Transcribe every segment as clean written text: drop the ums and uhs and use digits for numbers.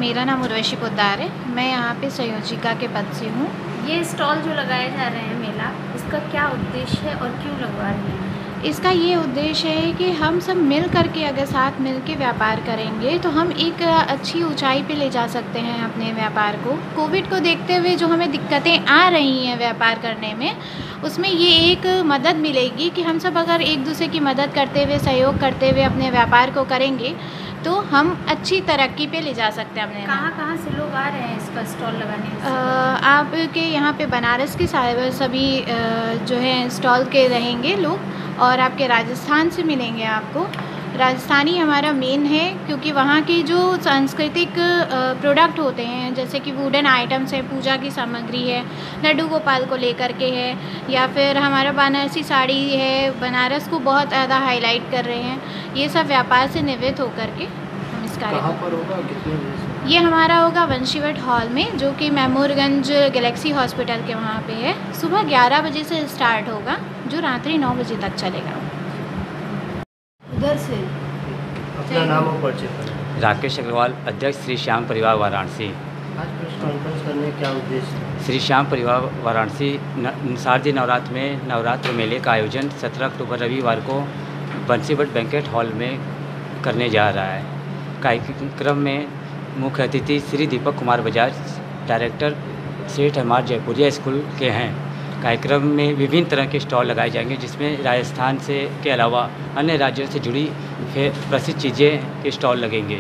मेरा नाम उर्वशी पोद्दार है। मैं यहाँ पे संयोजिका के पद से हूँ। ये स्टॉल जो लगाए जा रहे हैं मेला, इसका क्या उद्देश्य है और क्यों लगवा रहे हैं? इसका ये उद्देश्य है कि हम सब मिल कर के अगर साथ मिल के व्यापार करेंगे तो हम एक अच्छी ऊंचाई पे ले जा सकते हैं अपने व्यापार को। कोविड को देखते हुए जो हमें दिक्कतें आ रही हैं व्यापार करने में, उसमें ये एक मदद मिलेगी कि हम सब अगर एक दूसरे की मदद करते हुए, सहयोग करते हुए अपने व्यापार को करेंगे तो हम अच्छी तरक्की पे ले जा सकते हैं अपने। कहाँ से लोग आ रहे हैं इसका स्टॉल लगाने? आपके यहाँ पे बनारस के सारे सभी जो है स्टॉल के रहेंगे लोग, और आपके राजस्थान से मिलेंगे आपको। राजस्थानी हमारा मेन है क्योंकि वहाँ की जो सांस्कृतिक प्रोडक्ट होते हैं, जैसे कि वुडन आइटम्स है, पूजा की सामग्री है, लड्डू गोपाल को लेकर के है, या फिर हमारा बनारसी साड़ी है, बनारस को बहुत ज़्यादा हाईलाइट कर रहे हैं। ये सब व्यापार से निवृत्त होकर के हम इस कार्य। कहाँ पर होगा, कितने बजे से? ये हमारा होगा वंशीवट हॉल में, जो कि मैमूरगंज गैलेक्सी हॉस्पिटल के वहाँ पे है। सुबह 11 बजे से स्टार्ट होगा, जो रात्रि 9 बजे तक चलेगा। उधर से अपना नाम और परिचय करें। राकेश अग्रवाल, अध्यक्ष श्री श्याम परिवार वाराणसी। आज प्रेस कॉन्फ्रेंस करने का क्या उद्देश्य है? श्री श्याम परिवार वाराणसी शारदीय नवरात्र में नवरात्र मेले का आयोजन 17 अक्टूबर रविवार को बंसीवट बैंकेट हॉल में करने जा रहा है। कार्यक्रम में मुख्य अतिथि श्री दीपक कुमार बजाज, डायरेक्टर सेठ हमार जयपुरिया स्कूल के हैं। कार्यक्रम में विभिन्न तरह के स्टॉल लगाए जाएंगे, जिसमें राजस्थान से के अलावा अन्य राज्यों से जुड़ी प्रसिद्ध चीज़ें के स्टॉल लगेंगे।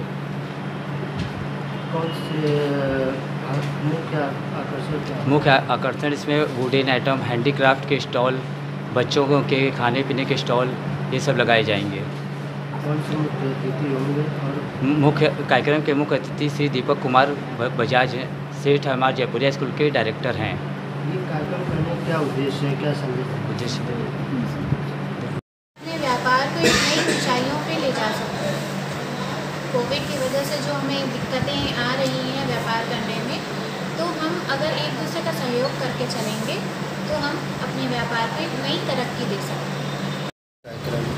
कौन से मुख्य आकर्षण क्या है? मुख्य आकर्षण इसमें वुडन आइटम, हैंडीक्राफ्ट के स्टॉल, बच्चों के खाने पीने के स्टॉल, ये सब लगाए जाएंगे। कौन से मुख्य अतिथि होंगे? और मुख्य कार्यक्रम के मुख्य अतिथि श्री दीपक कुमार बजाज हैं, सेठ हमार जयपुरिया स्कूल के डायरेक्टर हैं। ये कार्यक्रम करने का क्या उद्देश्य है, क्या संदेश है? उद्देश्य अपने व्यापार को एक नई ऊंचाइयों पे ले जा सकते हैं। कोविड की वजह से जो हमें दिक्कतें आ रही हैं व्यापार करने में, तो हम अगर एक दूसरे का सहयोग करके चलेंगे तो हम अपने व्यापार को एक नई तरक्की दे सकते हैं। कार्यक्रम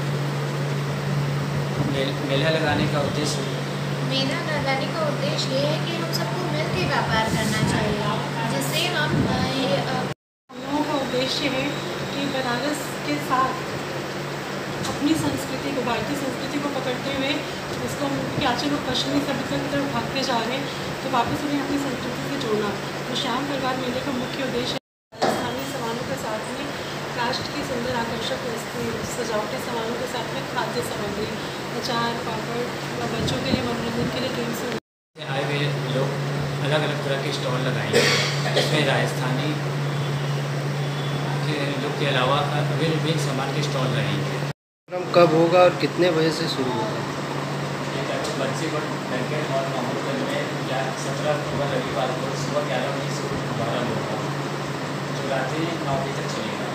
मेला लगाने का उद्देश्य मेला लगाने का उद्देश्य ये है कि हम सबको मिल के व्यापार करना चाहिए, जिससे हम लोगों का उद्देश्य है कि बनारस के साथ अपनी संस्कृति को, भारतीय संस्कृति को पकड़ते हुए इसको हम कि आजकल लोग पश्चिमी सभ्यता की तरफ भागते जा रहे हैं, तो वापस उन्हें अपनी संस्कृति से जोड़ना। तो श्याम परिवार मेले का मुख्य उद्देश्य है राजस्थानी सामानों के साथ में काष्ठ की सुंदर आकर्षक सजावटी सामानों के साथ में खाद्य सामग्री, अचार, पापड़ व बच्चों के लिए मनोरंजन के लिए गेम्स आए हुए लोग अलग अलग तरह के स्टॉल लगाएंगे, जिसमें राजस्थानी के लोग के अलावा विभिन्न सामान के स्टॉल रहेंगे। कार्यक्रम कब होगा और कितने बजे से शुरू होगा? बंसीवट बैंकेट हॉल माहौलगंज में 17 अक्टूबर रविवार को सुबह 11 बजे से प्रारंभ होगा, जो रात्रि 9 बजे तक चलेगा।